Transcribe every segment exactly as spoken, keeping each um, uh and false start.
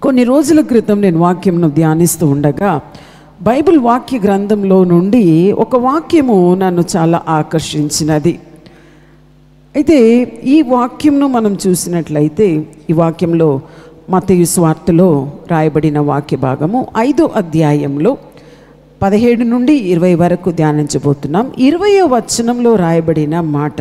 కొన్ని రోజుల క్రితం నేను వాక్యంను ధ్యానిస్తూ ఉండగా బైబిల్ వాక్య గ్రంథంలో నుండి ఒక వాక్యము నన్ను చాలా ఆకర్షించినది. అయితే ఈ వాక్యంను మనం చూసినట్లయితే ఈ వాక్యంలో మత్తయి సువార్తలో రాయబడిన వాక్య భాగము ఐదో అధ్యాయంలో పదిహేడు నుండి ఇరవై వరకు ధ్యానించబోతున్నాం. ఇరవయో వచనంలో రాయబడిన మాట,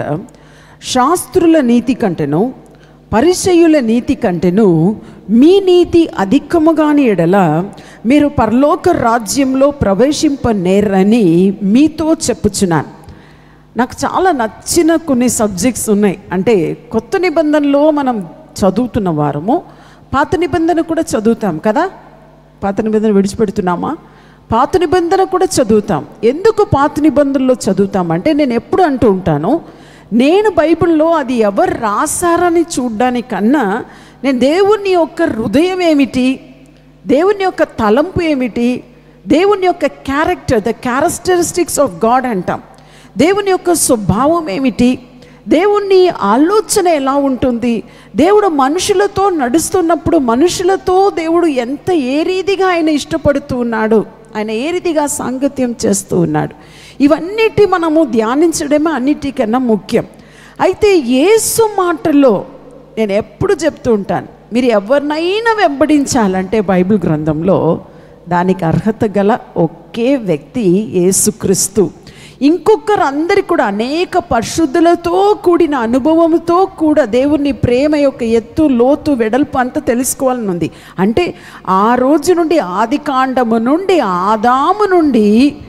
శాస్త్రుల నీతి కంటెను పరిసయ్యుల నీతి కంటెను మీ నీతి అధికముగాని ఎడల మీరు పరలోక రాజ్యంలో ప్రవేశింపనేరని మీతో చెప్పుచున్నాను. నాకు చాలా నచ్చిన కొన్ని సబ్జెక్ట్స్ ఉన్నాయి. అంటే కొత్త నిబంధనలో మనం చదువుతున్న వారము, పాత నిబంధన కూడా చదువుతాం కదా. పాత నిబంధన విడిచిపెడుతున్నామా? పాత నిబంధన కూడా చదువుతాం. ఎందుకు పాత నిబంధనలో చదువుతామంటే, నేను ఎప్పుడు అంటూ ఉంటాను, నేను బైబిల్లో అది ఎవరు రాశారని చూడ్డానికన్నా నేను దేవుని యొక్క హృదయం ఏమిటి, దేవుని యొక్క తలంపు ఏమిటి, దేవుని యొక్క character, the characteristics of God అంటాం, దేవుని యొక్క స్వభావం ఏమిటి, దేవుని ఆలోచన ఎలా ఉంటుంది, దేవుడు మనుషులతో నడుస్తున్నప్పుడు మనుషులతో దేవుడు ఎంత ఏ రీతిగా ఆయన ఇష్టపడుతూ ఉన్నాడు, ఆయన ఏ రీతిగా సాంగత్యం చేస్తూ ఉన్నాడు, ఇవన్నిటి మనము ధ్యానించడమే అన్నిటికన్నా ముఖ్యం. అయితే యేసు మాటల్లో నేను ఎప్పుడు చెప్తూ ఉంటాను, మీరు ఎవరినైనా వెంబడించాలంటే బైబిల్ గ్రంథంలో దానికి అర్హత గల ఒకే వ్యక్తి యేసుక్రీస్తు. ఇంకొకరు అందరికీ కూడా అనేక పరిశుద్ధులతో కూడిన అనుభవంతో కూడా దేవుని ప్రేమ యొక్క ఎత్తు లోతు వెడల్పు అంతా తెలుసుకోవాలని ఉంది. అంటే ఆ రోజు నుండి ఆది కాండము నుండి ఆదాము నుండి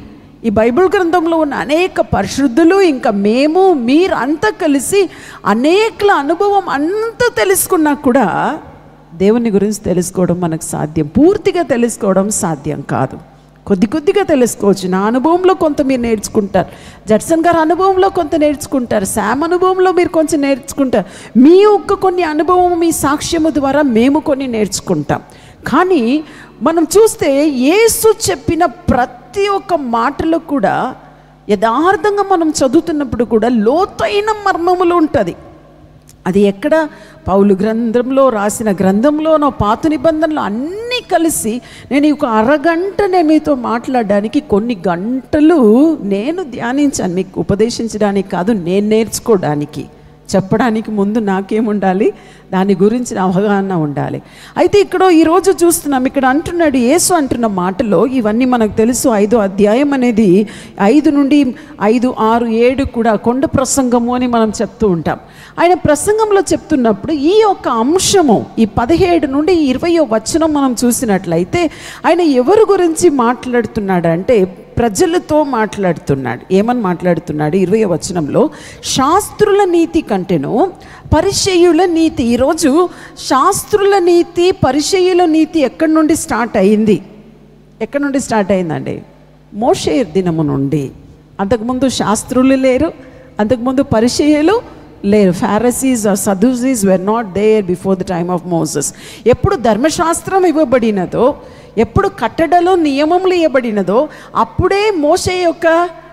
ఈ బైబిల్ గ్రంథంలో ఉన్న అనేక పరిశుద్ధులు, ఇంకా మేము మీరు అంతా కలిసి అనేకల అనుభవం అంతా తెలుసుకున్నా కూడా దేవుని గురించి తెలుసుకోవడం మనకు సాధ్యం, పూర్తిగా తెలుసుకోవడం సాధ్యం కాదు. కొద్ది కొద్దిగా తెలుసుకోవచ్చు. నా అనుభవంలో కొంత మీరు నేర్చుకుంటారు, జడ్సన్ గారి అనుభవంలో కొంత నేర్చుకుంటారు, శామ్ అనుభవంలో మీరు కొంచెం నేర్చుకుంటారు, మీ యొక్క కొన్ని అనుభవం మీ సాక్ష్యము ద్వారా మేము కొన్ని నేర్చుకుంటాం. కానీ మనం చూస్తే యేసు చెప్పిన ప్రతి ఒక్క మాటలో కూడా యథార్థంగా మనం చదువుతున్నప్పుడు కూడా లోతైన మర్మములు ఉంటుంది. అది ఎక్కడ పౌలు గ్రంథంలో రాసిన గ్రంథంలోనో పాత నిబంధనలో అన్నీ కలిసి నేను ఒక అరగంట నేను మీతో మాట్లాడడానికి కొన్ని గంటలు నేను ధ్యానించాను, మీకు ఉపదేశించడానికి కాదు, నేను నేర్చుకోవడానికి. చెప్పడానికి ముందు నాకేముండాలి, దాని గురించి అవగాహన ఉండాలి. అయితే ఇక్కడ ఈరోజు చూస్తున్నాం, ఇక్కడ అంటున్నాడు యేసు అంటున్న మాటలో ఇవన్నీ మనకు తెలుసు. ఐదో అధ్యాయం అనేది ఐదు నుండి ఐదు ఆరు ఏడు కూడా కొండ ప్రసంగము అని మనం చెప్తూ ఉంటాం. ఆయన ప్రసంగంలో చెప్తున్నప్పుడు ఈ యొక్క అంశము ఈ పదిహేడు నుండి ఇరవయో వచనం మనం చూసినట్లయితే ఆయన ఎవరి గురించి మాట్లాడుతున్నాడంటే ప్రజలతో మాట్లాడుతున్నాడు. ఏమని మాట్లాడుతున్నాడు? ఇరవయో వచనంలో, శాస్త్రుల నీతి కంటెను పరిసయ్యుల నీతి. ఈరోజు శాస్త్రుల నీతి పరిసయ్యుల నీతి ఎక్కడి నుండి స్టార్ట్ అయింది? ఎక్కడి నుండి స్టార్ట్ అయిందండి? మోషే దినము నుండి. అంతకుముందు శాస్త్రులు లేరు, అంతకుముందు పరిసయ్యులు లేరు. Pharisees or Sadducees were not there before the time of Moses. ఎప్పుడు ధర్మశాస్త్రం ఇవ్వబడినదో, ఎప్పుడు కట్టడలో నియమములు ఇవ్వబడినదో అప్పుడే మోషే యొక్క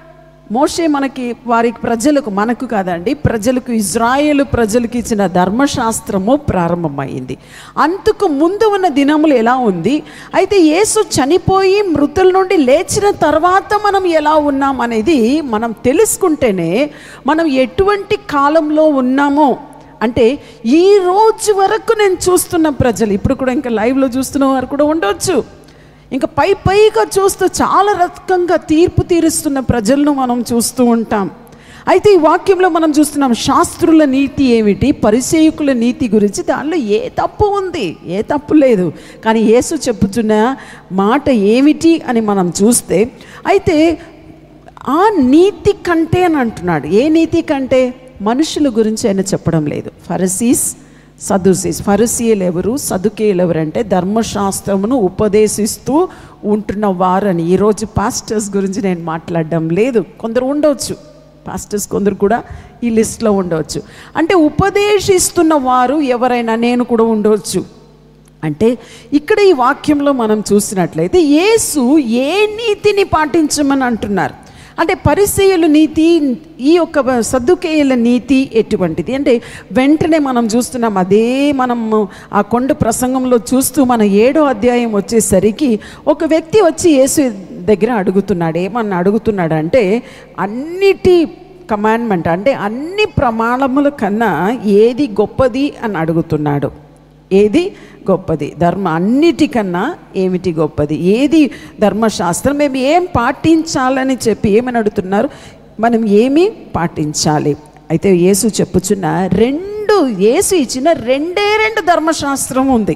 మోషే మనకి వారికి ప్రజలకు, మనకు కాదండి, ప్రజలకు, ఇజ్రాయేలు ప్రజలకు ఇచ్చిన ధర్మశాస్త్రము ప్రారంభమైంది. అంతకు ముందు ఉన్న దినములు ఎలా ఉంది? అయితే యేసు చనిపోయి మృతుల నుండి లేచిన తర్వాత మనం ఎలా ఉన్నాం అనేది మనం తెలుసుకుంటేనే మనం ఎటువంటి కాలంలో ఉన్నామో, అంటే ఈ రోజు వరకు నేను చూస్తున్న ప్రజలు, ఇప్పుడు కూడా ఇంకా లైవ్లో చూస్తున్న వారు కూడా ఉండవచ్చు, ఇంకా పై పైగా చూస్తూ చాలా రకంగా తీర్పు తీరుస్తున్న ప్రజలను మనం చూస్తూ ఉంటాం. అయితే ఈ వాక్యంలో మనం చూస్తున్నాం శాస్త్రుల నీతి ఏమిటి, పరిసయ్యుల నీతి గురించి. దానిలో ఏ తప్పు ఉంది? ఏ తప్పు లేదు. కానీ యేసు చెప్పుతున్న మాట ఏమిటి అని మనం చూస్తే, అయితే ఆ నీతి కంటే అని అంటున్నాడు. ఏ నీతి కంటే? మనుషుల గురించి ఆయన చెప్పడం లేదు. ఫరిసీస్, సదుసీస్. ఫరిసీయులు ఎవరు, సదుకేయులు ఎవరంటే ధర్మశాస్త్రమును ఉపదేశిస్తూ ఉంటున్న వారని. ఈరోజు పాస్టర్స్ గురించి నేను మాట్లాడడం లేదు. కొందరు ఉండవచ్చు, పాస్టర్స్ కొందరు కూడా ఈ లిస్ట్లో ఉండవచ్చు. అంటే ఉపదేశిస్తున్న వారు ఎవరైనా, నేను కూడా ఉండవచ్చు. అంటే ఇక్కడ ఈ వాక్యంలో మనం చూసినట్లయితే యేసు ఏ నీతిని పాటించమని అంటున్నారు? అంటే పరిసయ్యుల నీతి, ఈ యొక్క సద్దుకేయుల నీతి ఎటువంటిది అంటే వెంటనే మనం చూస్తున్నాం. అదే మనం ఆ కొండ ప్రసంగంలో చూస్తూ మన ఏడో అధ్యాయం వచ్చేసరికి ఒక వ్యక్తి వచ్చి యేసు దగ్గర అడుగుతున్నాడు. ఏమన్నా అడుగుతున్నాడు అంటే అన్నిటి కమాండ్మెంట్ అంటే అన్ని ప్రమాణముల కన్నా ఏది గొప్పది అని అడుగుతున్నాడు. ఏది గొప్పది? ధర్మ అన్నిటికన్నా ఏమిటి గొప్పది? ఏది ధర్మశాస్త్రం? మేము ఏం పాటించాలని చెప్పి ఏమని అడుగుతున్నారు? మనం ఏమి పాటించాలి? అయితే యేసు చెప్పుచున్న రెండు, యేసు ఇచ్చిన రెండే రెండు ధర్మశాస్త్రం ఉంది.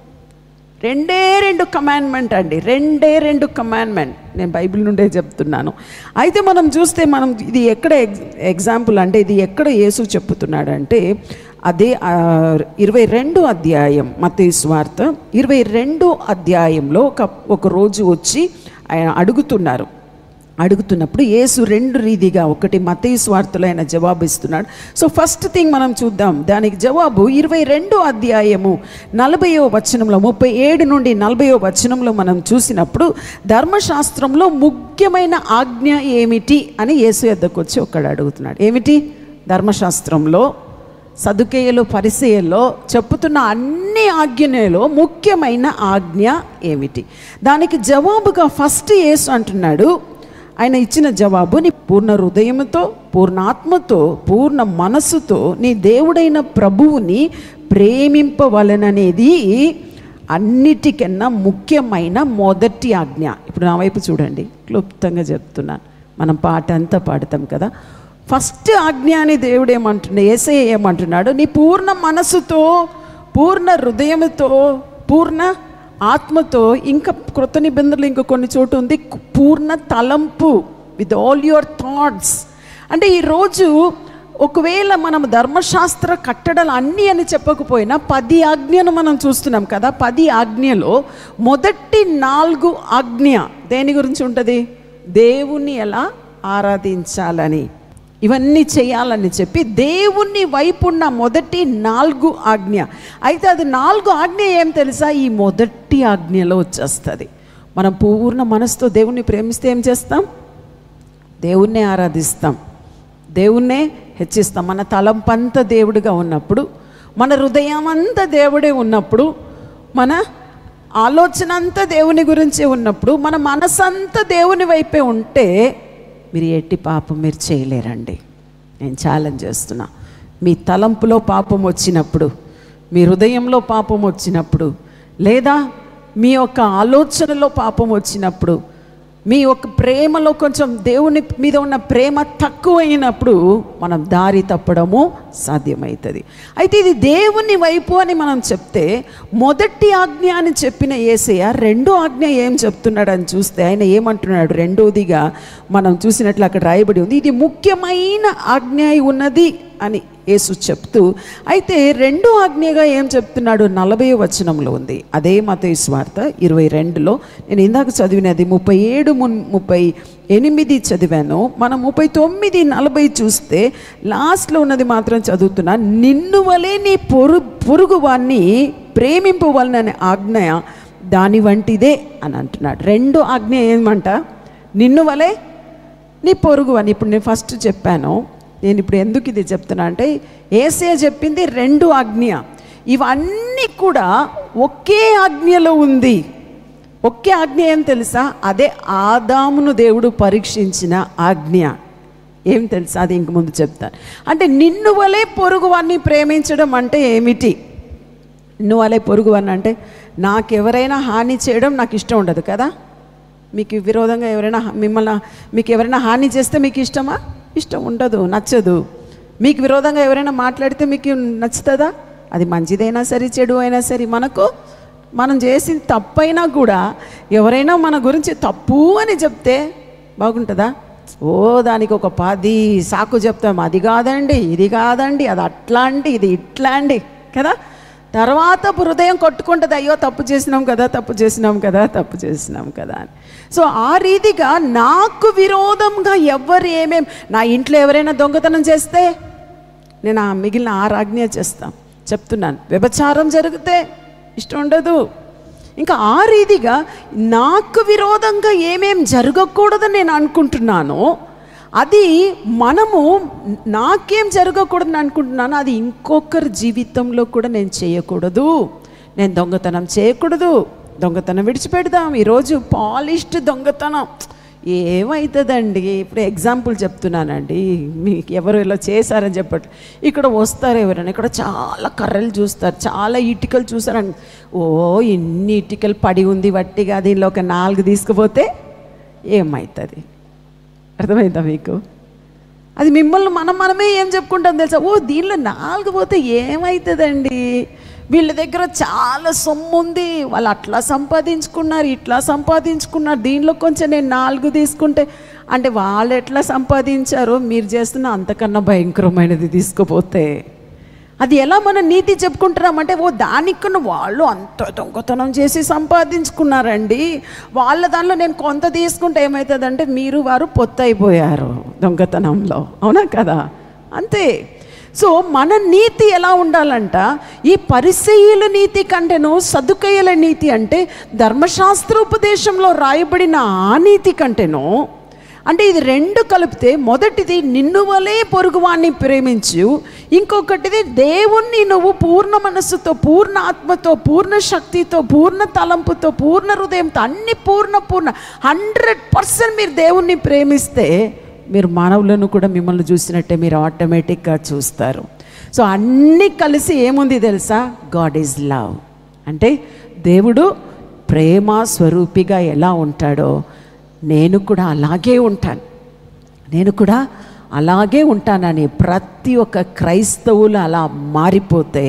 రెండే రెండు కమాండ్మెంట్ అండి, రెండే రెండు కమాండ్మెంట్. నేను బైబిల్ నుండే చెప్తున్నాను. అయితే మనం చూస్తే మనం ఇది ఎక్కడ ఎగ్జాంపుల్ అంటే ఇది ఎక్కడ యేసు చెప్పుతున్నాడంటే అదే ఇరవై రెండు అధ్యాయం మత్తయి సువార్త ఇరవై రెండు అధ్యాయంలో ఒక ఒక రోజు వచ్చి ఆయన అడుగుతున్నారు. అడుగుతున్నప్పుడు యేసు రెండు రీతిగా, ఒకటి మత్తయి సువార్తలో ఆయన జవాబు ఇస్తున్నాడు. సో ఫస్ట్ థింగ్ మనం చూద్దాం. దానికి జవాబు ఇరవై రెండు అధ్యాయము నలభైయో వచనంలో, ముప్పై ఏడు నుండి నలభైయో వచనంలో మనం చూసినప్పుడు ధర్మశాస్త్రంలో ముఖ్యమైన ఆజ్ఞ ఏమిటి అని యేసు యొద్దకు వచ్చి ఒక్కడు అడుగుతున్నాడు. ఏమిటి? ధర్మశాస్త్రంలో సదుకేయులు పరిసయ్యుల్లో చెప్పుతున్న అన్ని ఆజ్ఞలలో ముఖ్యమైన ఆజ్ఞ ఏమిటి? దానికి జవాబుగా ఫస్ట్ యేసు అంటున్నాడు, ఆయన ఇచ్చిన జవాబు, నీ పూర్ణ హృదయముతో, పూర్ణ ఆత్మతో, పూర్ణ మనస్సుతో నీ దేవుడైన ప్రభువుని ప్రేమింపవలననేది అన్నిటికన్నా ముఖ్యమైన మొదటి ఆజ్ఞ. ఇప్పుడు నా వైపు చూడండి, క్లుప్తంగా చెప్తున్నాను. మనం పాట అంతా పాడతాం కదా. ఫస్ట్ ఆజ్ఞ అని దేవుడు ఏమంటున్నాడు, యేసయ్య ఏమంటున్నాడు? నీ పూర్ణ మనస్సుతో, పూర్ణ హృదయముతో, పూర్ణ ఆత్మతో, ఇంకా క్రొత్త నిబంధనలు ఇంకా కొన్ని చోటు ఉంది పూర్ణ తలంపు, విత్ ఆల్ యువర్ థాట్స్. అంటే ఈరోజు ఒకవేళ మనం ధర్మశాస్త్ర కట్టడలు అన్నీ అని చెప్పకపోయినా పది ఆజ్ఞను మనం చూస్తున్నాం కదా. పది ఆజ్ఞలో మొదటి నాలుగు ఆజ్ఞ దేని గురించి ఉంటుంది? దేవుణ్ణి ఎలా ఆరాధించాలని, ఇవన్నీ చేయాలని చెప్పి దేవుణ్ణి వైపు ఉన్న మొదటి నాలుగు ఆజ్ఞ. అయితే అది నాలుగు ఆజ్ఞ ఏం తెలుసా? ఈ మొదటి ఆజ్ఞలో వచ్చేస్తుంది. మనం పూర్ణ మనసుతో దేవుణ్ణి ప్రేమిస్తే ఏం చేస్తాం? దేవుణ్ణే ఆరాధిస్తాం, దేవుణ్ణే హెచ్చిస్తాం. మన తలంపంతా దేవుడిగా ఉన్నప్పుడు, మన హృదయం అంతా దేవుడే ఉన్నప్పుడు, మన ఆలోచన అంతా దేవుని గురించే ఉన్నప్పుడు, మన మనసంతా దేవుని వైపే ఉంటే మీరు ఎట్టి పాపం మీరు చేయలేరండి. నేను ఛాలెంజ్ చేస్తున్నా. మీ తలంపులో పాపం వచ్చినప్పుడు, మీ హృదయంలో పాపం వచ్చినప్పుడు, లేదా మీ యొక్క ఆలోచనలో పాపం వచ్చినప్పుడు, మీ యొక్క ప్రేమలో కొంచెం దేవుని మీద ఉన్న ప్రేమ తక్కువైనప్పుడు మనం దారి తప్పడము సాధ్యమవుతుంది. అయితే ఇది దేవుని వైపు అని మనం చెప్తే మొదటి ఆజ్ఞ అని చెప్పిన యేసయ్య రెండో ఆజ్ఞ ఏం చెప్తున్నాడు అని చూస్తే ఆయన ఏమంటున్నాడు? రెండోదిగా మనం చూసినట్లు అక్కడ రాయబడి ఉంది, ఇది ముఖ్యమైన ఆజ్ఞ ఉన్నది అని యేసు చెప్తూ, అయితే రెండో ఆజ్ఞగా ఏం చెప్తున్నాడు? నలభై వచనంలో ఉంది. అదే మత్తయి సువార్త ఇరవై రెండులో నేను ఇందాక చదివినది ముప్పై ఏడు ముప్పై ఎనిమిది చదివాను. మనం ముప్పై తొమ్మిది నలభై చూస్తే లాస్ట్లో ఉన్నది మాత్రం చదువుతున్నా. నిన్ను వలే నీ పొరు పొరుగు వాణ్ణి ప్రేమింపవలననే ఆజ్ఞ దాని వంటిదే అని అంటున్నాడు. రెండో ఆజ్ఞ ఏమంట? నిన్ను వలే నీ పొరుగు అని. ఇప్పుడు నేను ఫస్ట్ చెప్పాను, నేను ఇప్పుడు ఎందుకు ఇది చెప్తున్నా అంటే యేసయ్య చెప్పింది రెండు ఆజ్ఞ, ఇవన్నీ కూడా ఒకే ఆజ్ఞలో ఉంది. ఒకే ఆజ్ఞ ఏం తెలుసా? అదే ఆదామును దేవుడు పరీక్షించిన ఆజ్ఞ. ఏం తెలుసా? అది ఇంక ముందు చెప్తాను. అంటే నిన్ను వలే పొరుగు వాడిని ప్రేమించడం అంటే ఏమిటి? నిన్ను వలే పొరుగు వాడిని అంటే నాకెవరైనా హాని చేయడం నాకు ఇష్టం ఉండదు కదా. మీకు విరోధంగా ఎవరైనా మిమ్మల్ని మీకు ఎవరైనా హాని చేస్తే మీకు ఇష్టమా? ఇష్టం ఉండదు, నచ్చదు. మీకు విరోధంగా ఎవరైనా మాట్లాడితే మీకు నచ్చుతుందా? అది మంచిదైనా సరే చెడు అయినా సరే, మనకు మనం చేసిన తప్పైనా కూడా ఎవరైనా మన గురించి తప్పు అని చెప్తే బాగుంటుందా? ఓ దానికి ఒక పది సాకు చెప్తాం. అది కాదండి, ఇది కాదండి, అది అట్లా అండి, ఇది ఇట్లా అండి కదా. తర్వాత హృదయం కొట్టుకుంటుంది, అయ్యో తప్పు చేసినాం కదా, తప్పు చేసినాం కదా, తప్పు చేసినాం కదా అని. సో ఆ రీతిగా నాకు విరోధంగా ఎవరు ఏమేం, నా ఇంట్లో ఎవరైనా దొంగతనం చేస్తే నేను ఆ మిగిలిన ఆరు ఆజ్ఞ చేస్తాను చెప్తున్నాను. వ్యభిచారం జరిగితే ఇష్టం ఉండదు. ఇంకా ఆ రీతిగా నాకు విరోధంగా ఏమేం జరగకూడదని నేను అనుకుంటున్నానో అది మనము నాకేం జరగకూడదని అనుకుంటున్నాను, అది ఇంకొకరి జీవితంలో కూడా నేను చేయకూడదు. నేను దొంగతనం చేయకూడదు, దొంగతనం విడిచిపెడదాం. ఈరోజు పాలిష్డ్ దొంగతనం ఏమవుతుందండి? ఇప్పుడు ఎగ్జాంపుల్ చెప్తున్నానండి, మీకు ఎవరు ఇలా చేశారని చెప్పట్టు. ఇక్కడ వస్తారు ఎవరైనా, ఇక్కడ చాలా కర్రలు చూస్తారు, చాలా ఇటుకలు చూసారని, ఓ ఇన్ని ఇటుకలు పడి ఉంది వట్టిగా, దీనిలో ఒక నాలుగు తీసుకుపోతే ఏమవుతుంది? అర్థమైందా మీకు? అది మిమ్మల్ని మనం మనమే ఏం చెప్పుకుంటాం తెలుసా? ఓ దీనిలో నాలుగు పోతే ఏమవుతుందండి, వీళ్ళ దగ్గర చాలా సొమ్ము ఉంది, వాళ్ళు అట్లా సంపాదించుకున్నారు, ఇట్లా సంపాదించుకున్నారు, దీనిలో కొంచెం నేను నాలుగు తీసుకుంటే, అంటే వాళ్ళు ఎట్లా సంపాదించారో మీరు చేస్తున్న అంతకన్నా భయంకరమైనది తీసుకుపోతే అది ఎలా మనం నీతి చెప్పుకుంటున్నామంటే, ఓ దానికన్నా వాళ్ళు అంత దొంగతనం చేసి సంపాదించుకున్నారండి, వాళ్ళ దానిలో నేను కొంత తీసుకుంటే ఏమవుతుందంటే మీరు వారు పొత్తు అయిపోయారు దొంగతనంలో. అవునా కదా? అంతే. సో మన నీతి ఎలా ఉండాలంట, ఈ పరిసయ్యుల నీతి కంటేను సదుకయ్యుల నీతి అంటే ధర్మశాస్త్రోపదేశంలో రాయబడిన ఆ నీతి కంటేను, అంటే ఇది రెండు కలిపితే మొదటిది నిన్ను వలే పొరుగువాన్ని ప్రేమించు, ఇంకొకటిది దేవుణ్ణి నువ్వు పూర్ణ మనస్సుతో, పూర్ణ ఆత్మతో, పూర్ణ శక్తితో, పూర్ణ తలంపుతో, పూర్ణ హృదయంతో, అన్ని పూర్ణ పూర్ణ హండ్రెడ్ పర్సెంట్ మీరు దేవుణ్ణి ప్రేమిస్తే మీరు మానవులను కూడా మిమ్మల్ని చూసినట్టే మీరు ఆటోమేటిక్గా చూస్తారు. సో అన్నీ కలిసి ఏముంది తెలుసా? God is love. అంటే దేవుడు ప్రేమ స్వరూపిగా ఎలా ఉంటాడో నేను కూడా అలాగే ఉంటాను, నేను కూడా అలాగే ఉంటానని ప్రతి ఒక్క క్రైస్తవులు అలా మారిపోతే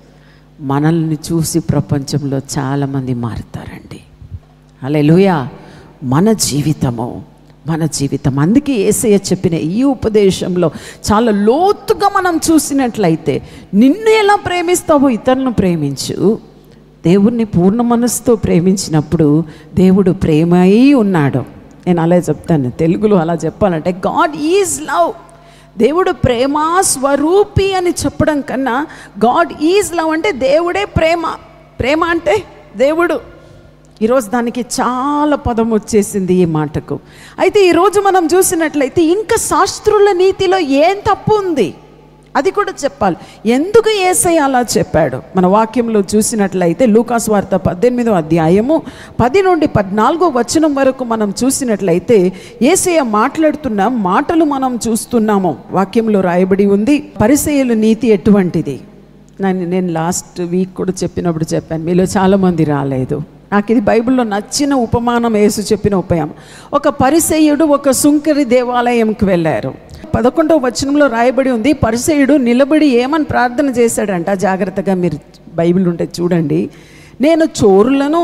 మనల్ని చూసి ప్రపంచంలో చాలామంది మారుతారండి. హల్లెలూయా. మన జీవితము మన జీవితం అందుకే యేసయ్య చెప్పిన ఈ ఉపదేశంలో చాలా లోతుగా మనం చూసినట్లయితే, నిన్ను ఎలా ప్రేమిస్తావో ఇతరులను ప్రేమించు. దేవుణ్ణి పూర్ణ మనస్సుతో ప్రేమించినప్పుడు దేవుడు ప్రేమ అయి ఉన్నాడు. నేను అలా చెప్తాను, తెలుగులో అలా చెప్పాలంటే గాడ్ ఈజ్ లవ్. దేవుడు ప్రేమ స్వరూపి అని చెప్పడం కన్నా గాడ్ ఈజ్ లవ్ అంటే దేవుడే ప్రేమ. ప్రేమ అంటే దేవుడు. ఈరోజు దానికి చాలా పదం వచ్చేసింది ఈ మాటకు. అయితే ఈరోజు మనం చూసినట్లయితే ఇంకా శాస్త్రుల నీతిలో ఏం తప్పు ఉంది అది కూడా చెప్పాలి. ఎందుకు యేసయ్య అలా చెప్పాడు? మన వాక్యంలో చూసినట్లయితే లూకాసు వార్త పద్దెనిమిదో అధ్యాయము పది నుండి పద్నాలుగో వచనం వరకు మనం చూసినట్లయితే యేసయ్య మాట్లాడుతున్న మాటలు మనం చూస్తున్నాము. వాక్యంలో రాయబడి ఉంది, పరిసయ్యుల నీతి ఎటువంటిది. నేను నేను లాస్ట్ వీక్ కూడా చెప్పినప్పుడు చెప్పాను, మీలో చాలామంది రాలేదు. నాకు ఇది బైబిల్లో నచ్చిన ఉపమానం యేసు చెప్పిన ఉపమానం. ఒక పరిసయ్యుడు ఒక సుంకరి దేవాలయంకి వెళ్ళారు. పదకొండవ వచనంలో రాయబడి ఉంది, పరిసయ్యుడు నిలబడి ఏమని ప్రార్థన చేశాడంట. జాగ్రత్తగా మీరు బైబిల్ ఉంటే చూడండి. నేను చోరులను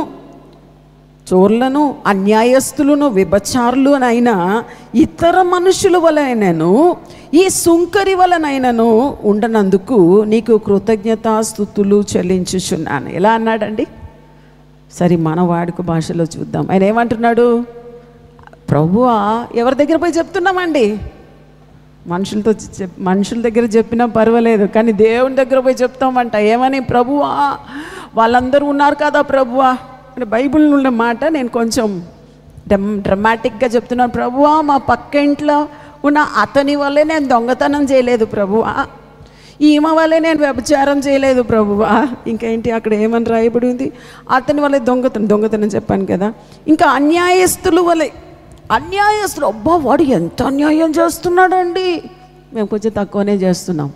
చోర్లను అన్యాయస్తులను వ్యభిచారులు అయినా ఇతర మనుషుల వలనైనను ఈ సుంకరి వలనైనను ఉండనందుకు నీకు కృతజ్ఞతాస్తుతులు చెల్లించుచున్నాను. ఎలా అన్నాడండి? సరే మన వాడుక భాషలో చూద్దాం. ఆయన ఏమంటున్నాడు? ప్రభువా, ఎవరి దగ్గర పోయి చెప్తున్నామండి? మనుషులతో చెప్ మనుషుల దగ్గర చెప్పినా పర్వాలేదు, కానీ దేవుని దగ్గర పోయి చెప్తామంట. ఏమని? ప్రభువా, వాళ్ళందరూ ఉన్నారు కదా ప్రభువా అంటే బైబిల్ ఉన్న మాట నేను కొంచెం డ్రమ్ డ్రమాటిక్గా చెప్తున్నాను. ప్రభువా, మా పక్క ఇంట్లో ఉన్న అతని వల్లే నేను దొంగతనం చేయలేదు ప్రభువా, ఈమె వల్లే నేను వ్యభిచారం చేయలేదు ప్రభువా. ఇంకేంటి అక్కడ ఏమని రాయబడి ఉంది? అతని వల్లే దొంగతనం దొంగతనం చెప్పాను కదా. ఇంకా అన్యాయస్తులు వల్లే, అన్యాయస్తులు, అబ్బా వాడు ఎంత అన్యాయం చేస్తున్నాడండి. మేము కొంచెం తక్కువనే చేస్తున్నాం.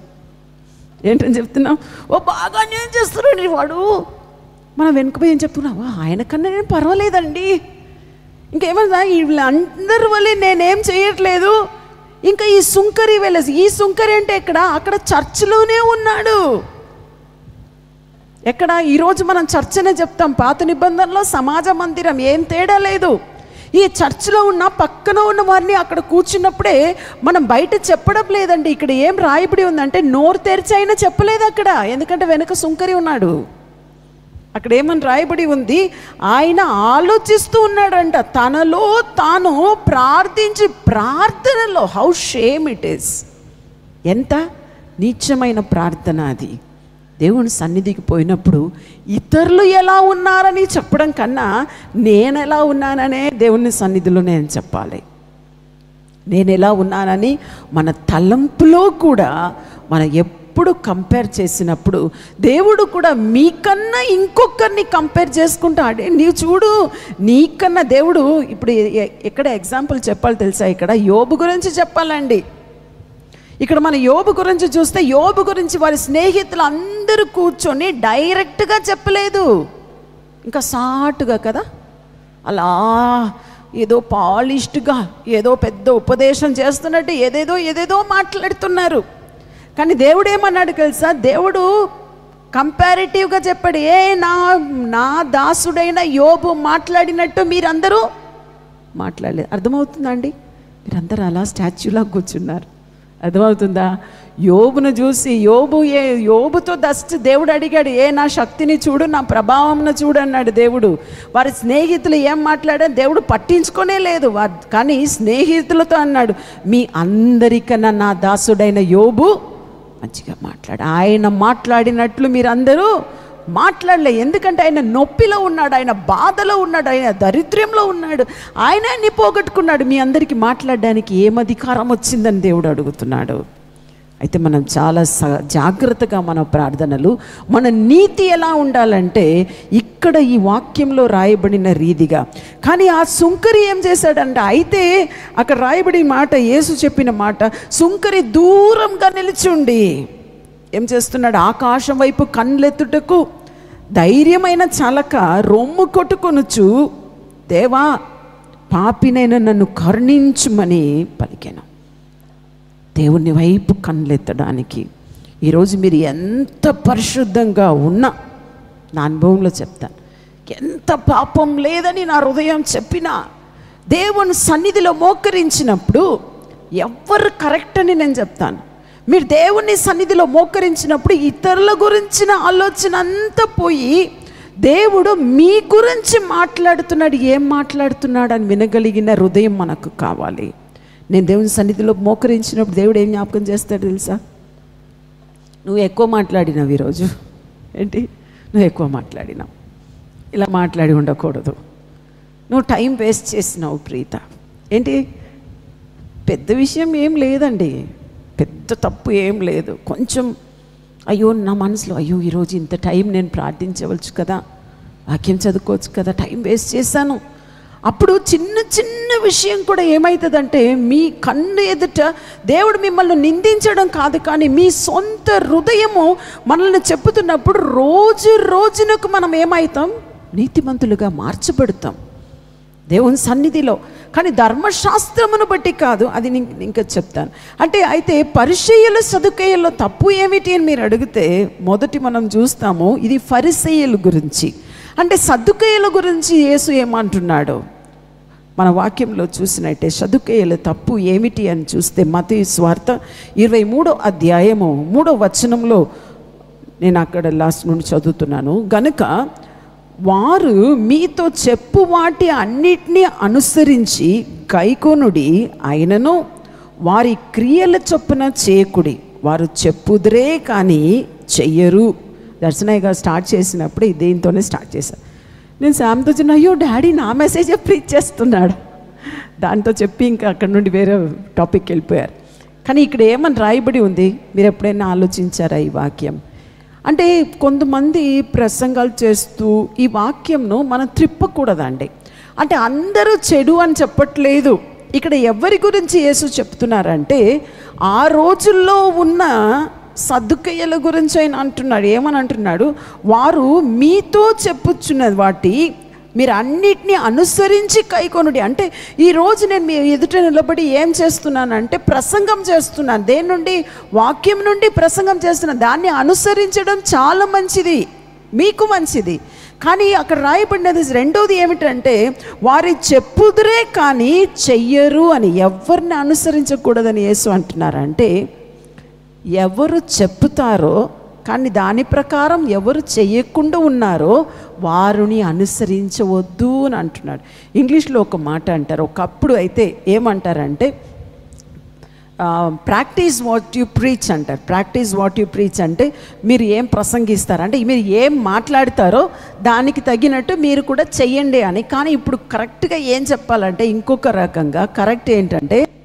ఏంటని చెప్తున్నాం? ఓ బాగా అన్యాయం చేస్తున్నాడు వాడు. మనం వెనుకపోయి ఏం చెప్తున్నావా? ఆయన కన్నా నేను పర్వాలేదండి. ఇంకేమన్నా వీళ్ళందరి వల్లే నేనేం చేయట్లేదు. ఇంకా ఈ సుంకరి వెళ్ళేసి, ఈ సుంకరి అంటే ఎక్కడ? అక్కడ చర్చిలోనే ఉన్నాడు. ఎక్కడ? ఈరోజు మనం చర్చ్ అనే చెప్తాం. పాత నిబంధనలో సమాజ మందిరం, ఏం తేడా లేదు. ఈ చర్చ్లో ఉన్న పక్కన ఉన్న వారిని అక్కడ కూర్చున్నప్పుడే మనం బయట చెప్పడం లేదండి. ఇక్కడ ఏం రాయబడి ఉందంటే నోరు తెరిచి అయినా చెప్పలేదు అక్కడ, ఎందుకంటే వెనుక సుంకరి ఉన్నాడు. అక్కడ ఏమని రాయబడి ఉంది? ఆయన ఆలోచిస్తూ ఉన్నాడంట తనలో తాను ప్రార్థించి, ప్రార్థనలో హౌ షేమ్ ఇట్ ఈస్, ఎంత నీచమైన ప్రార్థన అది. దేవుని సన్నిధికి పోయినప్పుడు ఇతరులు ఎలా ఉన్నారని చెప్పడం కన్నా నేను ఎలా ఉన్నాననే దేవుని సన్నిధిలో నేను చెప్పాలి. నేను ఎలా ఉన్నానని మన తలంపులో కూడా మనం ఎప్పుడు కంపేర్ చేసినప్పుడు దేవుడు కూడా మీకన్నా ఇంకొకరిని కంపేర్ చేసుకుంటాడే. నీవు చూడు, నీకన్నా దేవుడు ఇప్పుడు ఎక్కడ ఎగ్జాంపుల్ చెప్పాలి తెలుసా? ఇక్కడ యోబు గురించి చెప్పాలండి. ఇక్కడ మన యోబు గురించి చూస్తే, యోబు గురించి వారి స్నేహితులు అందరూ కూర్చొని డైరెక్ట్గా చెప్పలేదు, ఇంకా సాటుగా కదా, అలా ఏదో పాలిష్డ్గా ఏదో పెద్ద ఉపదేశం చేస్తున్నట్టు ఏదేదో ఏదేదో మాట్లాడుతున్నారు. కానీ దేవుడు ఏమన్నాడు తెలుసా? దేవుడు కంపారిటివ్గా చెప్పాడు, ఏ నా నా దాసుడైన యోబు మాట్లాడినట్టు మీరందరూ మాట్లాడలేదు. అర్థమవుతుందా అండి? మీరందరూ అలా స్టాచ్యూలా కూర్చున్నారు. అర్థమవుతుందా? యోబును చూసి యోబు ఏ యోబుతో దస్ట్ దేవుడు అడిగాడు, ఏ నా శక్తిని చూడు, నా ప్రభావంను చూడు అన్నాడు దేవుడు. వారి స్నేహితులు ఏం మాట్లాడారు దేవుడు పట్టించుకోనే లేదు. కానీ స్నేహితులతో అన్నాడు, మీ అందరికన్నా నా దాసుడైన యోబు మంచిగా మాట్లాడు. ఆయన మాట్లాడినట్లు మీరందరూ మాట్లాడలే. ఎందుకంటే ఆయన నొప్పిలో ఉన్నాడు, ఆయన బాధలో ఉన్నాడు, ఆయన దరిద్ర్యంలో ఉన్నాడు, ఆయన అన్ని పోగొట్టుకున్నాడు. మీ అందరికీ మాట్లాడడానికి ఏం అధికారం వచ్చిందని దేవుడు అడుగుతున్నాడు. అయితే మనం చాలా స జాగ్రత్తగా మన ప్రార్థనలు, మన నీతి ఎలా ఉండాలంటే ఇక్కడ ఈ వాక్యంలో రాయబడిన రీతిగా. కానీ ఆ సుంకరి ఏం చేశాడంట? అయితే అక్కడ రాయబడిన మాట, యేసు చెప్పిన మాట, సుంకరి దూరంగా నిలిచుండి ఏం చేస్తున్నాడు? ఆకాశం వైపు కళ్ళెత్తుటకు ధైర్యమైన చాలక రొమ్ము కొట్టుకొనుచు, దేవా పాపినైన నన్ను కరుణించుమని పలికెను. దేవుని వైపు కళ్ళెత్తడానికి ఈరోజు మీరు ఎంత పరిశుద్ధంగా ఉన్నా, నా అనుభవంలో చెప్తాను, ఎంత పాపం లేదని నా హృదయం చెప్పినా, దేవుని సన్నిధిలో మోకరించినప్పుడు ఎవరు కరెక్ట్ అని నేను చెప్తాను. మీరు దేవుని సన్నిధిలో మోకరించినప్పుడు ఇతరుల గురించిన ఆలోచన అంతా పోయి దేవుడు మీ గురించి మాట్లాడుతున్నాడు. ఏం మాట్లాడుతున్నాడు అని వినగలిగిన హృదయం మనకు కావాలి. నేను దేవుని సన్నిధిలో మోకరించినప్పుడు దేవుడు ఏం జ్ఞాపకం చేస్తాడు తెలుసా? నువ్వు ఎక్కువ మాట్లాడినావు ఈరోజు. ఏంటి? నువ్వు ఎక్కువ మాట్లాడినావు, ఇలా మాట్లాడి ఉండకూడదు, నువ్వు టైం వేస్ట్ చేసినావు ప్రీత. ఏంటి? పెద్ద విషయం ఏం లేదండి, పెద్ద తప్పు ఏం లేదు. కొంచెం అయ్యో నా మనసులో, అయ్యో ఈరోజు ఇంత టైం నేను ప్రార్థించవచ్చు కదా, వాక్యం చదువుకోవచ్చు కదా, టైం వేస్ట్ చేశాను. అప్పుడు చిన్న చిన్న విషయం కూడా ఏమవుతుందంటే, మీ కన్ను ఎదుట దేవుడు మిమ్మల్ని నిందించడం కాదు, కానీ మీ సొంత హృదయము మనల్ని చెప్పుతున్నప్పుడు రోజు రోజునకు మనం ఏమవుతాం? నీతిమంతులుగా మార్చబడతాం దేవుని సన్నిధిలో. కానీ ధర్మశాస్త్రమును బట్టి కాదు, అది నేను ఇంకా చెప్తాను. అంటే అయితే పరిసయ్యుల సదుకేయుల్లో తప్పు ఏమిటి అని మీరు అడిగితే, మొదటి మనం చూస్తాము ఇది ఫరిసయ్యుల గురించి. అంటే సద్దుకేయుల గురించి యేసు ఏమంటున్నాడు మన వాక్యంలో చూసినట్టే, సద్దుకేయుల తప్పు ఏమిటి అని చూస్తే మత్తయి సువార్త ఇరవై మూడో అధ్యాయము మూడో వచనంలో, నేను అక్కడ లాస్ట్ నుండి చదువుతున్నాను. గనుక వారు మీతో చెప్పు వాటి అన్నిటినీ అనుసరించి గైకొనుడి, అయినను వారి క్రియల చొప్పున చేయకుడి. వారు చెప్పుదురే కానీ చెయ్యరు. దర్శనయ్యగా స్టార్ట్ చేసినప్పుడు దీంతోనే స్టార్ట్ చేశాను. నేను శామ్తో చిన్న, అయ్యో డాడీ నా మెసేజ్ ప్రీచ్ చేస్తున్నాడు, దాంతో చెప్పి ఇంకా అక్కడ నుండి వేరే టాపిక్ వెళ్ళిపోయారు. కానీ ఇక్కడ ఏమని రాయబడి ఉంది, మీరు ఎప్పుడైనా ఆలోచించారా ఈ వాక్యం? అంటే కొంతమంది ప్రసంగాలు చేస్తూ ఈ వాక్యంను మనం త్రిప్పకూడదండి. అంటే అందరూ చెడు అని చెప్పట్లేదు. ఇక్కడ ఎవరి గురించి యేసు చెప్తున్నారంటే, ఆ రోజుల్లో ఉన్న సద్దుకయ్యల గురించి ఆయన అంటున్నాడు. ఏమని అంటున్నాడు? వారు మీతో చెప్పుచున్నది వాటి మీరు అన్నిటినీ అనుసరించి కైకొనుడి. అంటే ఈరోజు నేను మీ ఎదుట నిలబడి ఏం చేస్తున్నానంటే ప్రసంగం చేస్తున్నాను. దేని నుండి? వాక్యం నుండి ప్రసంగం చేస్తున్నాను. దాన్ని అనుసరించడం చాలా మంచిది, మీకు మంచిది. కానీ అక్కడ రాయబడినది రెండోది ఏమిటంటే, వారి చెప్పుదురే కానీ చెయ్యరు అని. ఎవరిని అనుసరించకూడదని యేసు అంటున్నారంటే, ఎవరు చెప్పుతారో కానీ దాని ప్రకారం ఎవరు చెయ్యకుండా ఉన్నారో వారిని అనుసరించవద్దు అని అంటున్నాడు. ఇంగ్లీష్లో ఒక మాట అంటారు, ఒకప్పుడు అయితే ఏమంటారంటే ప్రాక్టీస్ వాట్ యు ప్రీచ్ అంటారు. ప్రాక్టీస్ వాట్ యు ప్రీచ్ అంటే మీరు ఏం ప్రసంగిస్తారు అంటే మీరు ఏం మాట్లాడతారో దానికి తగినట్టు మీరు కూడా చెయ్యండి అని. కానీ ఇప్పుడు కరెక్ట్గా ఏం చెప్పాలంటే ఇంకొక రకంగా కరెక్ట్ ఏంటంటే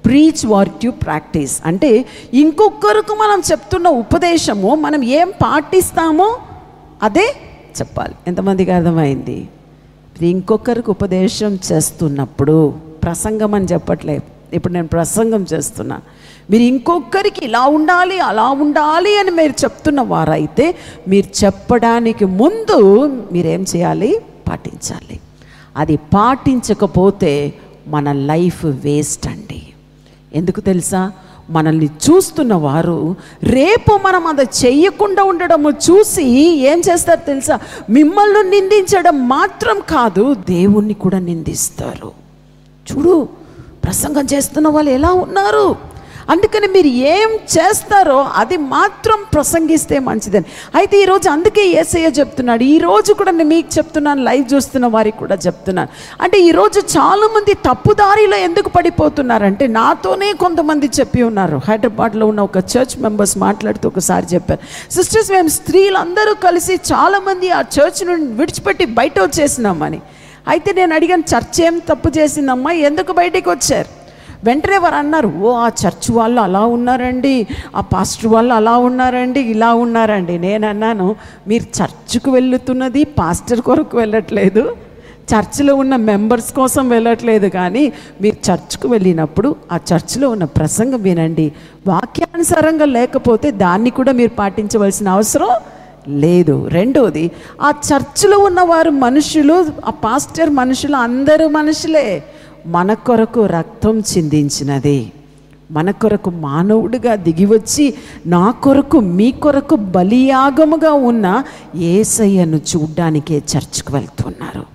ప్రీచ్ వాట్ యు ప్రాక్టీస్. అంటే ఇంకొకరికి మనం చెప్తున్న ఉపదేశము మనం ఏం పాటిస్తామో అదే చెప్పాలి. ఎంతమందికి అర్థమైంది? ఇంకొకరికి ఉపదేశం చేస్తున్నప్పుడు, ప్రసంగం అని చెప్పట్లేదు, ఇప్పుడు నేను ప్రసంగం చేస్తున్నా, మీరు ఇంకొకరికి ఇలా ఉండాలి అలా ఉండాలి అని మీరు చెప్తున్న వారైతే మీరు చెప్పడానికి ముందు మీరేం చేయాలి? పాటించాలి. అది పాటించకపోతే మన లైఫ్ వేస్ట్ అండి. ఎందుకు తెలుసా? మనల్ని చూస్తున్న వారు రేపు మనం అది చెయ్యకుండా ఉండడము చూసి ఏం చేస్తారు తెలుసా? మిమ్మల్ని నిందించడం మాత్రం కాదు, దేవుణ్ణి కూడా నిందిస్తారు. చూడు, ప్రసంగం చేస్తున్న వాళ్ళు ఎలా ఉన్నారు. అందుకని మీరు ఏం చేస్తారో అది మాత్రం ప్రసంగిస్తే మంచిదని. అయితే ఈరోజు అందుకే యేసయ్య చెప్తున్నాడు, ఈరోజు కూడా నేను మీకు చెప్తున్నాను, లైవ్ చూస్తున్న వారికి కూడా చెప్తున్నాను. అంటే ఈరోజు చాలామంది తప్పుదారిలో ఎందుకు పడిపోతున్నారంటే, నాతోనే కొంతమంది చెప్పి ఉన్నారు. హైదరాబాద్లో ఉన్న ఒక చర్చ్ మెంబర్స్ మాట్లాడుతూ ఒకసారి చెప్పారు, సిస్టర్స్ మేము స్త్రీలందరూ కలిసి చాలామంది ఆ చర్చ్ నుండి విడిచిపెట్టి బయట వచ్చేసినామని. అయితే నేను అడిగాను, చర్చ్ ఏం తప్పు చేసిందమ్మా, ఎందుకు బయటికి వచ్చారు? వెంటనే వారు అన్నారు, ఓ ఆ చర్చ్ వాళ్ళు అలా ఉన్నారండి, ఆ పాస్టర్ వాళ్ళు అలా ఉన్నారండి, ఇలా ఉన్నారండి. నేను అన్నాను, మీరు చర్చ్కు వెళ్తున్నది పాస్టర్ కొరకు వెళ్ళట్లేదు, చర్చిలో ఉన్న మెంబర్స్ కోసం వెళ్ళట్లేదు, కానీ మీరు చర్చ్కు వెళ్ళినప్పుడు ఆ చర్చిలో ఉన్న ప్రసంగం వినండి. వాక్యానుసారంగా లేకపోతే దాన్ని కూడా మీరు పాటించవలసిన అవసరం లేదు. రెండోది, ఆ చర్చిలో ఉన్నవారు మనుషులు, ఆ పాస్టర్ మనుషులు, అందరూ మనుషులే. మన కొరకు రక్తం చిందించినది, మన కొరకు మానవుడిగా దిగివచ్చి నా కొరకు మీ కొరకు బలియాగముగా ఉన్న యేసయ్యను చూడ్డానికే చర్చ్కి వెళ్తున్నారు.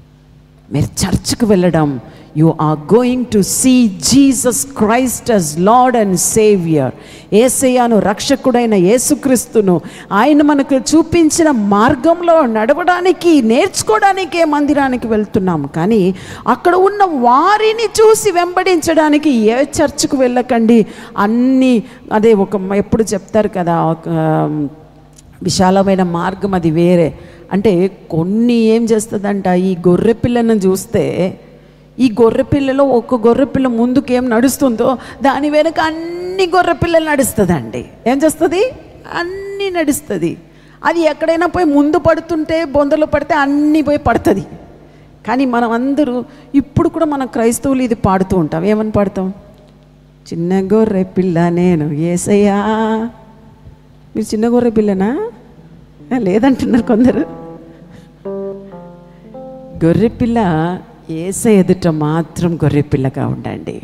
మీరు చర్చ్కి వెళ్ళడం, you are going to see Jesus Christ as lord and saviour. యేసయ్యను, రక్షకుడైన యేసుక్రీస్తును, ఆయన మనకు చూపించిన మార్గంలో నడవడానికి, నేర్చుకోవడానికే మందిరానికి వెళ్తున్నాము. కానీ అక్కడ ఉన్న వారిని చూసి వెంబడించడానికి ఏ చర్చ్కు వెళ్ళకండి. అన్నీ అదే ఒక ఎప్పుడు చెప్తారు కదా, ఒక విశాలమైన మార్గం అది వేరే. అంటే కొన్ని ఏం చేస్తుందంట, ఈ గొర్రె పిల్లను చూస్తే, ఈ గొర్రె పిల్లలో ఒక గొర్రె పిల్ల ముందుకు ఏం నడుస్తుందో దాని వెనుక అన్ని గొర్రె పిల్లలు నడుస్తుందండి. ఏం చేస్తుంది? అన్నీ నడుస్తుంది. అది ఎక్కడైనా పోయి ముందు పడుతుంటే, బొందలు పడితే అన్నీ పోయి పడుతుంది. కానీ మనం అందరూ ఇప్పుడు కూడా మనం క్రైస్తవులు ఇది పాడుతూ ఉంటాం. ఏమని పాడతాం? చిన్న గొర్రె పిల్ల నేను యేసయ్యా. మీరు చిన్న గొర్రె పిల్లనా? లేదంటున్నారు కొందరు. గొర్రెపిల్ల యేసయ్య ఎదుట మాత్రం గొర్రెపిల్లగా ఉండండి.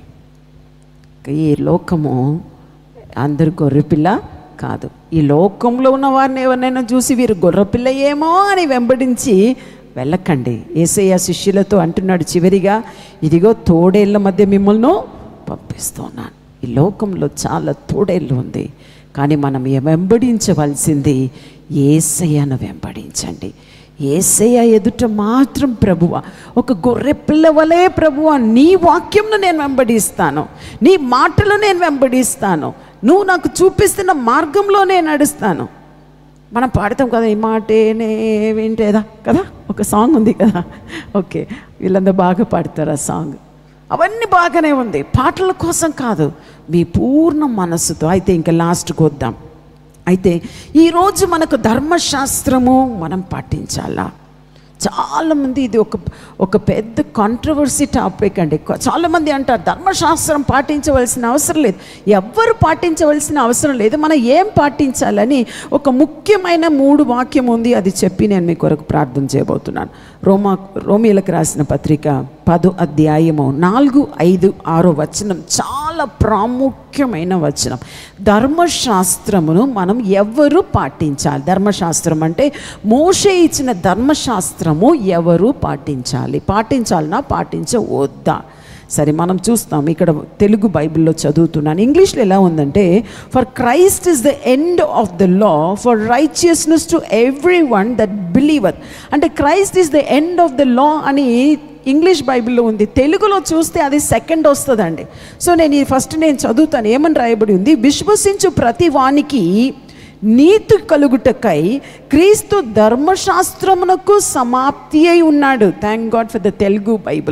ఈ లోకము అందరు గొర్రెపిల్ల కాదు. ఈ లోకంలో ఉన్న వారిని ఎవరినైనా చూసి వీరు గొర్రెపిల్ల ఏమో అని వెంబడించి వెళ్ళకండి. యేసయ్య శిష్యులతో అంటున్నాడు చివరిగా, ఇదిగో తోడేళ్ల మధ్య మిమ్మల్ని పంపిస్తున్నాను. ఈ లోకంలో చాలా తోడేళ్ళు ఉంది, కానీ మనం వెంబడించవలసింది యేసయ్యను వెంబడించండి. యేసయ్య ఎదుట మాత్రం ప్రభువా, ఒక గొర్రె పిల్ల వలే ప్రభువా, నీ వాక్యంను నేను వెంబడిస్తాను, నీ మాటలు నేను వెంబడిస్తాను, నువ్వు నాకు చూపిస్తున్న మార్గంలో నేను నడుస్తాను. మనం పాడతాం కదా, ఈ మాటేనే వింటేదా కదా, ఒక సాంగ్ ఉంది కదా. ఓకే, వీళ్ళందరూ బాగా పాడతారు ఆ సాంగ్. అవన్నీ బాగానే ఉంది, పాటల కోసం కాదు, మీ పూర్ణ మనస్సుతో. అయితే ఇంకా లాస్ట్కి వద్దాం. అయితే ఈరోజు మనకు ధర్మశాస్త్రము మనం పాటించాలా? చాలామంది ఇది ఒక ఒక పెద్ద కాంట్రవర్సీ టాపిక్ అండి. చాలామంది అంటారు ధర్మశాస్త్రం పాటించవలసిన అవసరం లేదు. ఎవ్వరు పాటించవలసిన అవసరం లేదు, మనం ఏం పాటించాలని ఒక ముఖ్యమైన మూడు వాక్యం ఉంది, అది చెప్పి నేను మీ కొరకు ప్రార్థన చేయబోతున్నాను. రోమా రోమీలకు రాసిన పత్రిక పదో అధ్యాయము నాలుగు ఐదు ఆరో వచనం చాలా ప్రాముఖ్యమైన వచనం. ధర్మశాస్త్రమును మనం ఎవరు పాటించాలి? ధర్మశాస్త్రం అంటే మోషే ఇచ్చిన ధర్మశాస్త్రము ఎవరు పాటించాలి? పాటించాలన్నా పాటించవద్దా? సరే, మనం చూస్తాం. ఇక్కడ తెలుగు బైబిల్లో చదువుతున్నాను. ఇంగ్లీష్లో ఎలా ఉందంటే, for Christ is the end of the law for righteousness to every one that believer. అంటే Christ is the end of the law అని ఇంగ్లీష్ బైబిల్లో ఉంది. తెలుగులో చూస్తే అది సెకండ్ వస్తుందండి. సో నేను ఈ ఫస్ట్ నేను చదువుతాను. ఏమని రాయబడి ఉంది? విశ్వసించు ప్రతి వానికి నీతి కలుగుటకై క్రీస్తు ధర్మశాస్త్రమునకు సమాప్తి అయి ఉన్నాడు. Thank God for the Telugu Bible.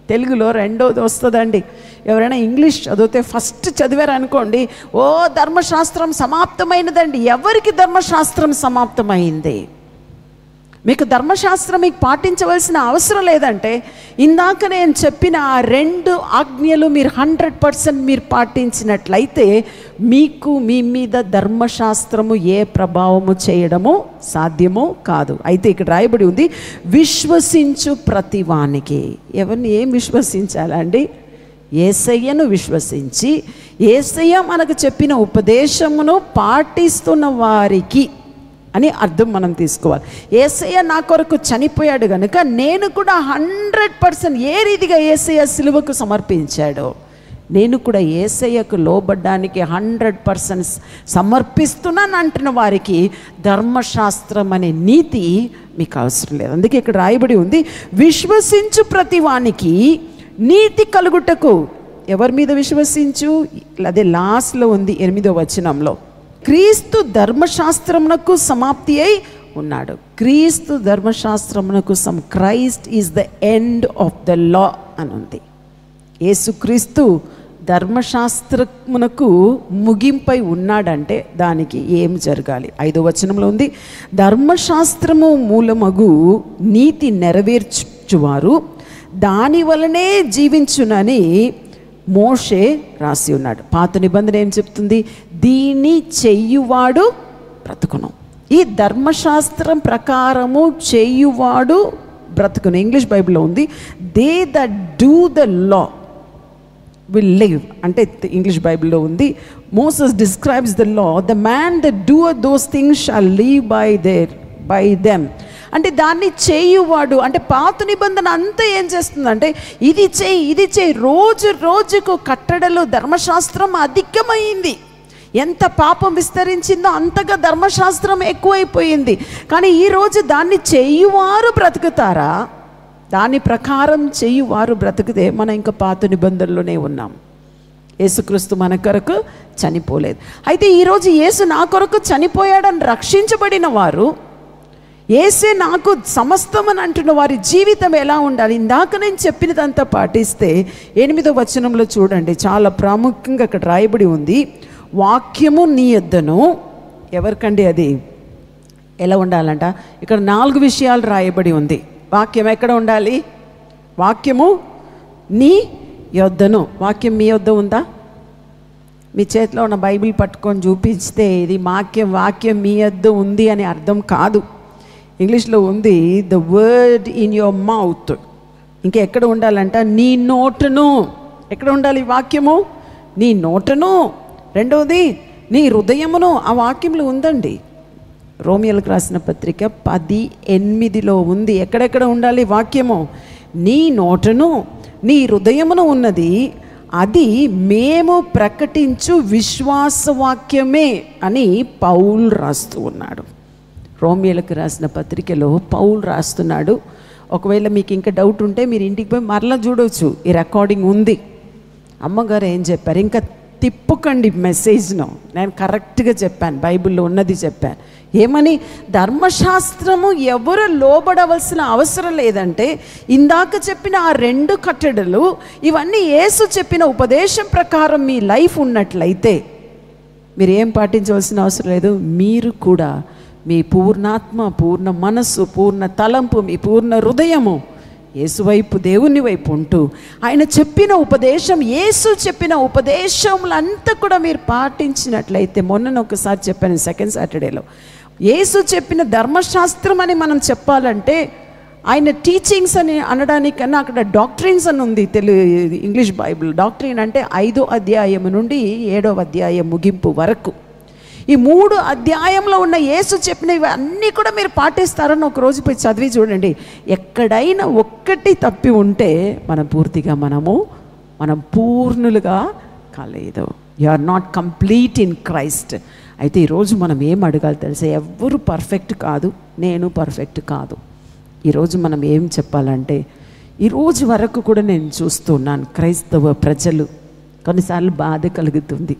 తెలుగులో రెండోది వస్తుందండి. ఎవరైనా ఇంగ్లీష్ చదివితే ఫస్ట్ చదివారు అనుకోండి, ఓ ధర్మశాస్త్రం సమాప్తమైనదండి. ఎవరికి ధర్మశాస్త్రం సమాప్తమైంది? మీకు ధర్మశాస్త్రం మీకు పాటించవలసిన అవసరం లేదంటే, ఇందాక నేను చెప్పిన ఆ రెండు ఆజ్ఞలు మీరు హండ్రెడ్ పర్సెంట్ మీరు పాటించినట్లయితే మీకు మీ మీద ధర్మశాస్త్రము ఏ ప్రభావము చేయడము సాధ్యము కాదు. అయితే ఇక్కడ రాయబడి ఉంది, విశ్వసించు ప్రతివానికి. ఎవరిని ఏం విశ్వసించాలండి? యేసయ్యను విశ్వసించి యేసయ్య మనకు చెప్పిన ఉపదేశమును పాటిస్తున్న వారికి అని అర్థం మనం తీసుకోవాలి. యేసయ్య నా కొరకు చనిపోయాడు కనుక నేను కూడా హండ్రెడ్ పర్సెంట్ ఏ రీతిగా యేసయ్య సిలువకు సమర్పించాడో నేను కూడా యేసయ్యకు లోబడ్డానికి హండ్రెడ్ పర్సెంట్ సమర్పిస్తున్నాను అంటున్న వారికి ధర్మశాస్త్రం అనే నీతి మీకు అవసరం లేదు. అందుకే ఇక్కడ రాయబడి ఉంది, విశ్వసించు ప్రతివానికి నీతి కలుగుటకు. ఎవరి మీద విశ్వసించు? అదే లాస్ట్లో ఉంది ఎనిమిదో వచనంలో, క్రీస్తు ధర్మశాస్త్రమునకు సమాప్తి అయి ఉన్నాడు. క్రీస్తు ధర్మశాస్త్రమునకు some Christ is the end of the law అని ఉంది. యేసుక్రీస్తు ధర్మశాస్త్రమునకు ముగింపై ఉన్నాడంటే దానికి ఏం జరగాలి? ఐదో వచనంలో ఉంది, ధర్మశాస్త్రము మూలమగు నీతి నెరవేర్చువారు దాని వలనే జీవించునని మోషే రాసి ఉన్నాడు. పాత నిబంధన ఏం చెప్తుంది? దీన్ని చెయ్యువాడు బ్రతుకును. ఈ ధర్మశాస్త్రం ప్రకారము చెయ్యువాడు బ్రతుకును. ఇంగ్లీష్ బైబిల్లో ఉంది, they that do the law will live. అంటే ఇంగ్లీష్ బైబిల్లో ఉంది, Moses describes the law, the man that do those things shall live by their by them. అంటే దాన్ని చేయువాడు అంటే పాత నిబంధన అంతా ఏం చేస్తుందంటే ఇది చేయి ఇది చేయి, రోజు రోజుకు కట్టడలు ధర్మశాస్త్రం అధికమైంది. ఎంత పాపం విస్తరించిందో అంతగా ధర్మశాస్త్రం ఎక్కువైపోయింది. కానీ ఈరోజు దాన్ని చేయువారు బ్రతుకుతారా? దాని ప్రకారం చేయువారు బ్రతికితే మనం ఇంకా పాత నిబంధనలోనే ఉన్నాం. యేసుక్రీస్తు మన కొరకు చనిపోలేదు. అయితే ఈరోజు యేసు నా కొరకు చనిపోయాడని రక్షించబడిన వారు, యేసే నాకు సమస్తమని అంటున్న వారి జీవితం ఎలా ఉండాలి? ఇందాక నేను చెప్పినదంతా పాటిస్తే ఎనిమిదో వచనంలో చూడండి, చాలా ప్రాముఖ్యంగా అక్కడ రాయబడి ఉంది, వాక్యము నీ యొద్దను. ఎవరికండి అది? ఎలా ఉండాలంట? ఇక్కడ నాలుగు విషయాలు రాయబడి ఉంది. వాక్యం ఎక్కడ ఉండాలి? వాక్యము నీ యొద్దను. వాక్యం మీ యొద్ద ఉందా? మీ చేతిలో ఉన్న బైబిల్ పట్టుకొని చూపిస్తే ఇది వాక్యం వాక్యం మీ యొద్ద ఉంది అని అర్థం కాదు. ఇంగ్లీష్లో ఉంది, the word in your mouth. ఇంకా ఎక్కడ ఉండాలంట? నీ నోటను. ఎక్కడ ఉండాలి వాక్యము? నీ నోటను. రెండవది నీ హృదయమును. ఆ వాక్యంలో ఉందండి. రోమియోలకు రాసిన పత్రిక పది ఎనిమిదిలో ఉంది. ఎక్కడెక్కడ ఉండాలి వాక్యము? నీ నోటను నీ హృదయమును ఉన్నది, అది మేము ప్రకటించు విశ్వాసవాక్యమే అని పౌలు రాస్తూ ఉన్నాడు. రోమియోలకు రాసిన పత్రికలో పౌలు రాస్తున్నాడు. ఒకవేళ మీకు ఇంకా డౌట్ ఉంటే మీరు ఇంటికి పోయి మరలా చూడవచ్చు, ఈ రికార్డింగ్ ఉంది. అమ్మగారు ఏం చెప్పారు? ఇంకా తిప్పుకండి మెసేజ్ను. నేను కరెక్ట్గా చెప్పాను, బైబిల్లో ఉన్నది చెప్పాను. ఏమని? ధర్మశాస్త్రము ఎవరు లోబడవలసిన అవసరం లేదంటే ఇందాక చెప్పిన ఆ రెండు కట్టడలు ఇవన్నీ యేసు చెప్పిన ఉపదేశం ప్రకారం మీ లైఫ్ ఉన్నట్లయితే మీరు ఏం పాటించవలసిన అవసరం లేదు. మీరు కూడా మీ పూర్ణాత్మ, పూర్ణ మనస్సు, పూర్ణ తలంపు, మీ పూర్ణ హృదయము యేసు వైపు, దేవుని వైపు ఉంటూ ఆయన చెప్పిన ఉపదేశం, యేసు చెప్పిన ఉపదేశములంతా కూడా మీరు పాటించినట్లయితే, మొన్న ఒకసారి చెప్పాను సెకండ్ సాటర్డేలో, యేసు చెప్పిన ధర్మశాస్త్రం అని మనం చెప్పాలంటే ఆయన టీచింగ్స్ అని అనడానికన్నా అక్కడ డాక్ట్రిన్స్ అని ఉంది. తెలుగు ఇంగ్లీష్ బైబిల్ డాక్ట్రిన్ అంటే ఐదో అధ్యాయం నుండి ఏడో అధ్యాయం ముగింపు వరకు ఈ మూడు అధ్యాయంలో ఉన్న యేసు చెప్పినవి అన్నీ కూడా మీరు పాటిస్తారని ఒకరోజు పోయి చదివి చూడండి. ఎక్కడైనా ఒక్కటి తప్పి ఉంటే మనం పూర్తిగా మనము మనం పూర్ణులుగా కాలేదు. You are not complete in Christ. అయితే ఈరోజు మనం ఏం అడగాలి తెలుసా? ఎవ్వరు పర్ఫెక్ట్ కాదు, నేను పర్ఫెక్ట్ కాదు. ఈరోజు మనం ఏం చెప్పాలంటే, ఈరోజు వరకు కూడా నేను చూస్తున్నాను క్రైస్తవ ప్రజలు కొన్నిసార్లు బాధ కలుగుతుంది.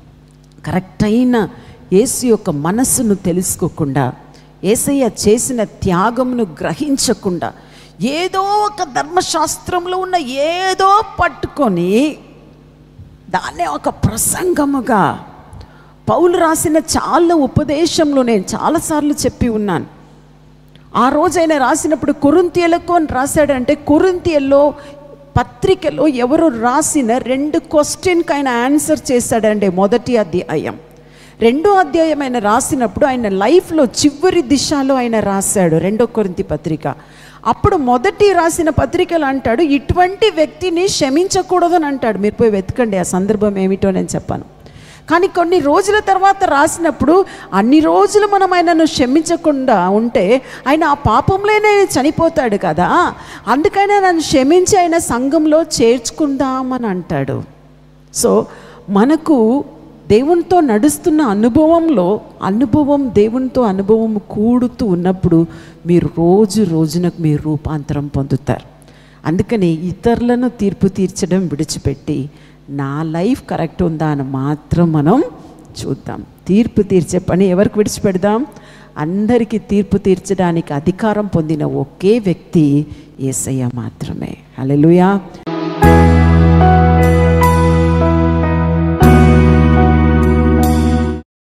కరెక్ట్ అయిన యేసు యొక్క మనస్సును తెలుసుకోకుండా, యేసయ్య చేసిన త్యాగమును గ్రహించకుండా, ఏదో ఒక ధర్మశాస్త్రంలో ఉన్న ఏదో పట్టుకొని దాన్నే ఒక ప్రసంగముగా, పౌలు రాసిన చాలా ఉపదేశంలో నేను చాలాసార్లు చెప్పి ఉన్నాను. ఆ రోజు ఆయన రాసినప్పుడు కొరింథీయులకు అని రాశాడంటే, కొరింథీయుల్లో పత్రికలో ఎవరు రాసిన రెండు క్వశ్చన్కి ఆయన ఆన్సర్ చేశాడండి. మొదటి అధ్యాయం, రెండో అధ్యాయం ఆయన రాసినప్పుడు ఆయన లైఫ్లో చివరి దిశలో ఆయన రాశాడు రెండో కొరింథీ పత్రిక. అప్పుడు మొదటి రాసిన పత్రికలు అంటాడు, ఇటువంటి వ్యక్తిని క్షమించకూడదని అంటాడు. మీరు పోయి వెతకండి ఆ సందర్భం ఏమిటో నేను చెప్పాను. కానీ కొన్ని రోజుల తర్వాత రాసినప్పుడు, అన్ని రోజులు మనం ఆయనను క్షమించకుండా ఉంటే ఆయన ఆ పాపంలోనే చనిపోతాడు కదా, అందుకైనా నన్ను క్షమించి ఆయన సంఘంలో చేర్చుకుందామని అంటాడు. సో మనకు దేవునితో నడుస్తున్న అనుభవంలో, అనుభవం దేవునితో అనుభవం కూడుతూ ఉన్నప్పుడు మీరు రోజు రోజునకు మీరు రూపాంతరం పొందుతారు. అందుకని ఇతరులను తీర్పు తీర్చడం విడిచిపెట్టి నా లైఫ్ కరెక్ట్ ఉందా అని మాత్రం మనం చూద్దాం. తీర్పు తీర్చే పని ఎవరికి విడిచిపెడదాం? అందరికీ తీర్పు తీర్చడానికి అధికారం పొందిన ఒకే వ్యక్తి యేసయ్య మాత్రమే. హల్లెలూయా.